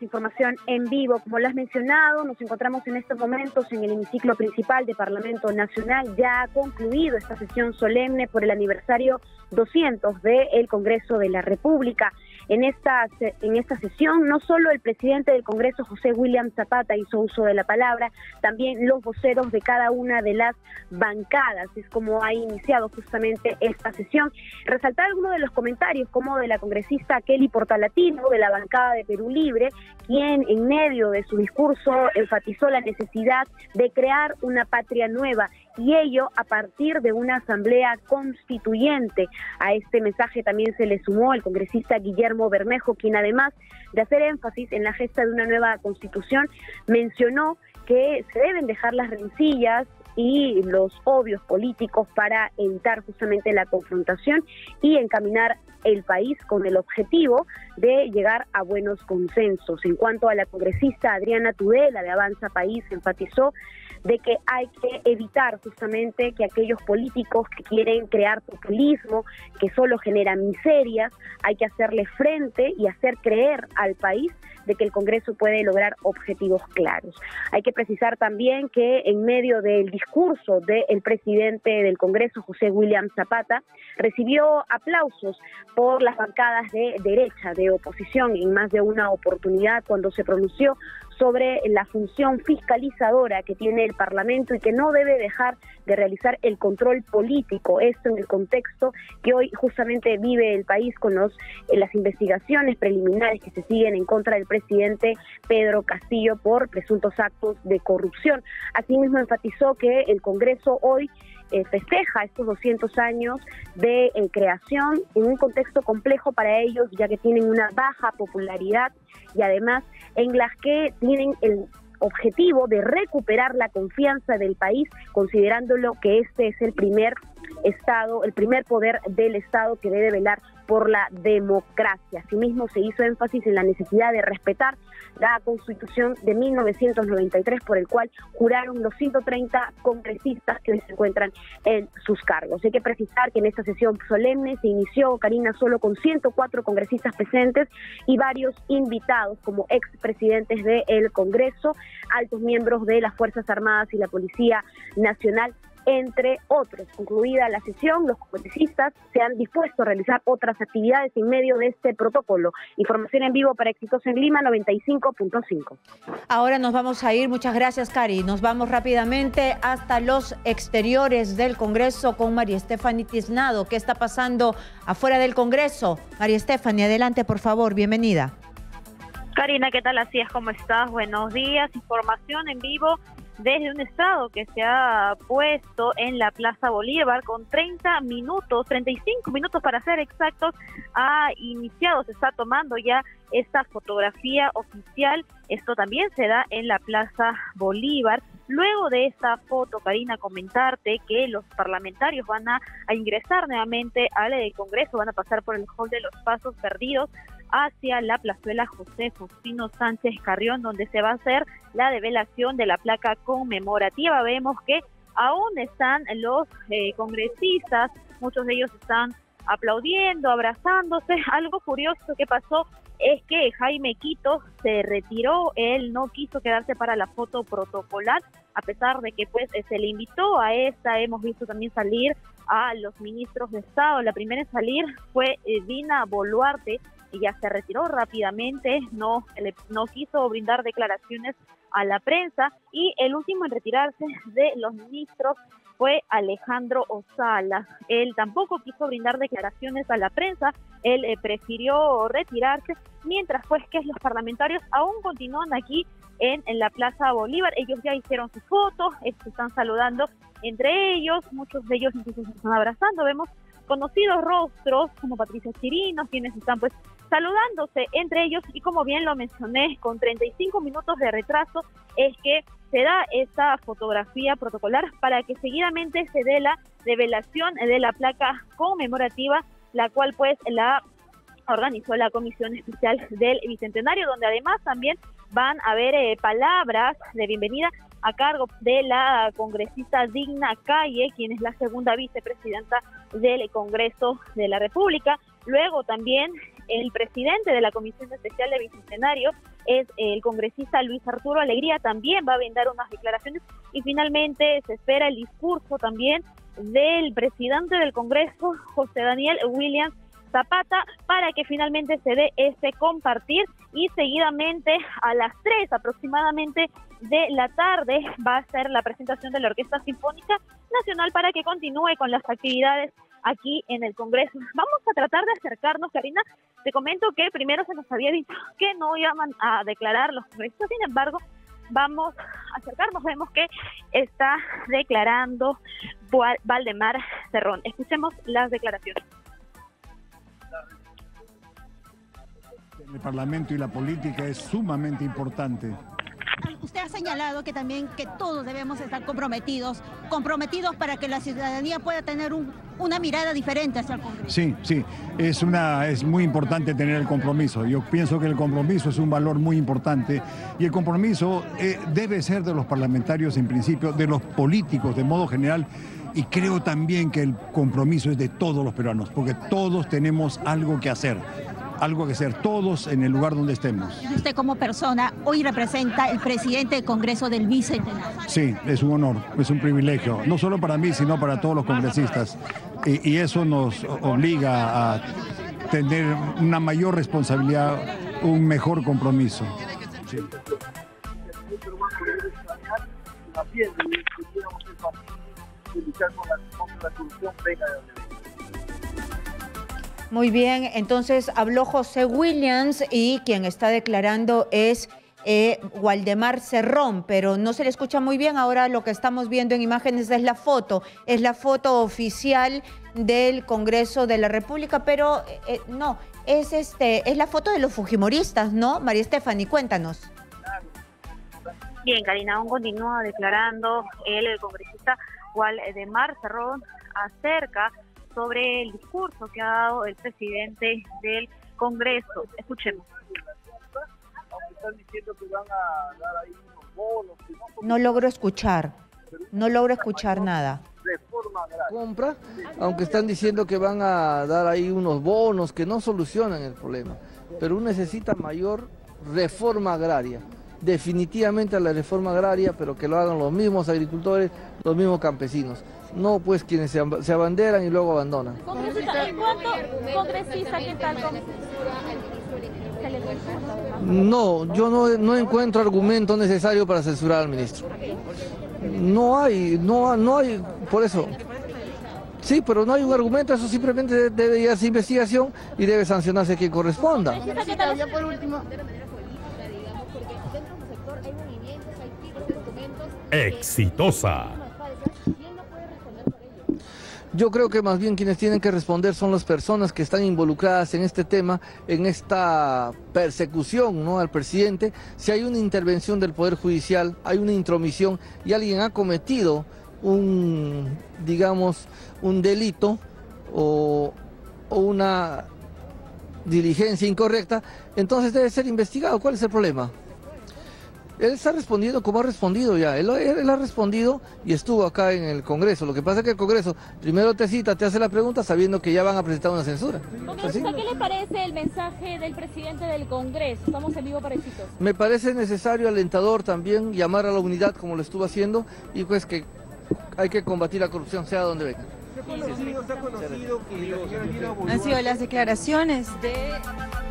información en vivo. Como lo has mencionado, nos encontramos en estos momentos en el hemiciclo principal del Parlamento Nacional. Ya ha concluido esta sesión solemne por el aniversario 200 del Congreso de la República. En esta sesión, no solo el presidente del Congreso, José William Zapata, hizo uso de la palabra, también los voceros de cada una de las bancadas. Es como ha iniciado justamente esta sesión. Resaltar algunos de los comentarios, como de la congresista Kelly Portalatino, de la bancada de Perú Libre, quien en medio de su discurso enfatizó la necesidad de crear una patria nueva, y ello a partir de una asamblea constituyente. A este mensaje también se le sumó el congresista Guillermo Bermejo, quien además de hacer énfasis en la gesta de una nueva constitución, mencionó que se deben dejar las rencillas y los odios políticos para evitar justamente la confrontación y encaminar el país con el objetivo de llegar a buenos consensos. En cuanto a la congresista Adriana Tudela de Avanza País, enfatizó de que hay que evitar justamente que aquellos políticos que quieren crear populismo, que solo generan miserias, hay que hacerle frente y hacer creer al país de que el Congreso puede lograr objetivos claros. Hay que precisar también que en medio del discurso del presidente del Congreso, José William Zapata, recibió aplausos por las bancadas de derecha, de oposición, en más de una oportunidad cuando se pronunció sobre la función fiscalizadora que tiene el Parlamento y que no debe dejar de realizar el control político. Esto en el contexto que hoy justamente vive el país con las investigaciones preliminares que se siguen en contra del presidente Pedro Castillo por presuntos actos de corrupción. Asimismo, enfatizó que el Congreso hoy festeja estos 200 años de creación en un contexto complejo para ellos, ya que tienen una baja popularidad y además en las que tienen el objetivo de recuperar la confianza del país, considerándolo que este es el primer Estado, el primer poder del Estado que debe velar por la democracia. Asimismo, se hizo énfasis en la necesidad de respetar la Constitución de 1993, por el cual juraron los 130 congresistas que hoy se encuentran en sus cargos. Hay que precisar que en esta sesión solemne se inició, Karina, solo con 104 congresistas presentes y varios invitados como expresidentes del Congreso, altos miembros de las Fuerzas Armadas y la Policía Nacional, entre otros. Concluida la sesión, los congresistas se han dispuesto a realizar otras actividades en medio de este protocolo. Información en vivo para Exitosa en Lima 95.5. Ahora nos vamos a ir, muchas gracias, Cari. Nos vamos rápidamente hasta los exteriores del Congreso con María Estefany Tiznado. ¿Qué está pasando afuera del Congreso? María Estefany, adelante, por favor, bienvenida. Karina, ¿qué tal? Así es, ¿cómo estás? Buenos días. Información en vivo desde un estado que se ha puesto en la Plaza Bolívar con 35 minutos para ser exactos, ha iniciado, se está tomando ya esta fotografía oficial. Esto también se da en la Plaza Bolívar. Luego de esta foto, Karina, comentarte que los parlamentarios van a ingresar nuevamente al Congreso, van a pasar por el hall de los Pasos Perdidos hacia la plazuela José Faustino Sánchez Carrión, donde se va a hacer la develación de la placa conmemorativa. Vemos que aún están los congresistas, muchos de ellos están aplaudiendo, abrazándose. Algo curioso que pasó es que Jaime Quito se retiró, él no quiso quedarse para la foto protocolar, a pesar de que pues se le invitó a esta. Hemos visto también salir a los ministros de Estado. La primera en salir fue Dina Boluarte, ella se retiró rápidamente, no quiso brindar declaraciones a la prensa, y el último en retirarse de los ministros fue Alejandro Osala. Él tampoco quiso brindar declaraciones a la prensa, él prefirió retirarse, mientras pues que los parlamentarios aún continúan aquí en la Plaza Bolívar. Ellos ya hicieron sus fotos, se están saludando entre ellos, muchos de ellos incluso se están abrazando. Vemos conocidos rostros como Patricia Chirinos, quienes están pues saludándose entre ellos, y como bien lo mencioné, con 35 minutos de retraso es que se da esta fotografía protocolar para que seguidamente se dé la develación de la placa conmemorativa, la cual pues la organizó la Comisión Especial del Bicentenario, donde además también van a haber palabras de bienvenida a cargo de la congresista Digna Calle, quien es la segunda vicepresidenta del Congreso de la República. Luego también El presidente de la Comisión Especial de Bicentenario es el congresista Luis Arturo Alegría, también va a brindar unas declaraciones, y finalmente se espera el discurso también del presidente del Congreso, José Daniel Williams Zapata, para que finalmente se dé este compartir, y seguidamente a las 3 aproximadamente de la tarde va a ser la presentación de la Orquesta Sinfónica Nacional para que continúe con las actividades aquí en el Congreso. Vamos a tratar de acercarnos, Karina. Te comento que primero se nos había dicho que no iban a declarar los congresistas, sin embargo, vamos a acercarnos, vemos que está declarando Waldemar Cerrón. Escuchemos las declaraciones. El Parlamento y la política es sumamente importante. Usted ha señalado que también que todos debemos estar comprometidos para que la ciudadanía pueda tener una mirada diferente hacia el Congreso. Sí, es muy importante tener el compromiso. Yo pienso que el compromiso es un valor muy importante, y el compromiso debe ser de los parlamentarios en principio, de los políticos de modo general, y creo también que el compromiso es de todos los peruanos, porque todos tenemos algo que hacer, todos en el lugar donde estemos. Usted como persona hoy representa el presidente del Congreso del Bicentenario. Sí, es un honor, es un privilegio, no solo para mí, sino para todos los congresistas. Y eso nos obliga a tener una mayor responsabilidad, un mejor compromiso. Sí. Muy bien, entonces habló José Williams y quien está declarando es Waldemar Cerrón, pero no se le escucha muy bien. Ahora lo que estamos viendo en imágenes es la foto oficial del Congreso de la República, pero no, es la foto de los fujimoristas, ¿no? María Stephanie, cuéntanos. Bien, Karina, aún continúa declarando el congresista Waldemar Cerrón acerca sobre el discurso que ha dado el presidente del Congreso. Escuchemos. No logro escuchar nada. Compra, aunque están diciendo que van a dar ahí unos bonos que no solucionan el problema, pero uno necesita mayor reforma agraria. Definitivamente la reforma agraria, pero que lo hagan los mismos agricultores, los mismos campesinos. No pues quienes se abanderan y luego abandonan. ¿Congresista qué tal? No, yo no encuentro argumento necesario para censurar al ministro. No hay, por eso. Sí, pero no hay un argumento, eso simplemente debe llevarse investigación y debe sancionarse quien corresponda. Por último. Exitosa. Yo creo que más bien quienes tienen que responder son las personas que están involucradas en este tema, en esta persecución, ¿no?, al presidente. Si hay una intervención del Poder Judicial, hay una intromisión y alguien ha cometido un delito o una diligencia incorrecta, entonces debe ser investigado. ¿Cuál es el problema? Él está respondiendo como ha respondido ya, él ha respondido y estuvo acá en el Congreso. Lo que pasa es que el Congreso primero te cita, te hace la pregunta sabiendo que ya van a presentar una censura. Congresista, ¿qué le parece el mensaje del presidente del Congreso? Estamos en vivo para Exitosa. Me parece necesario, alentador también, llamar a la unidad como lo estuvo haciendo, y pues que hay que combatir la corrupción sea donde venga. Han sido las declaraciones de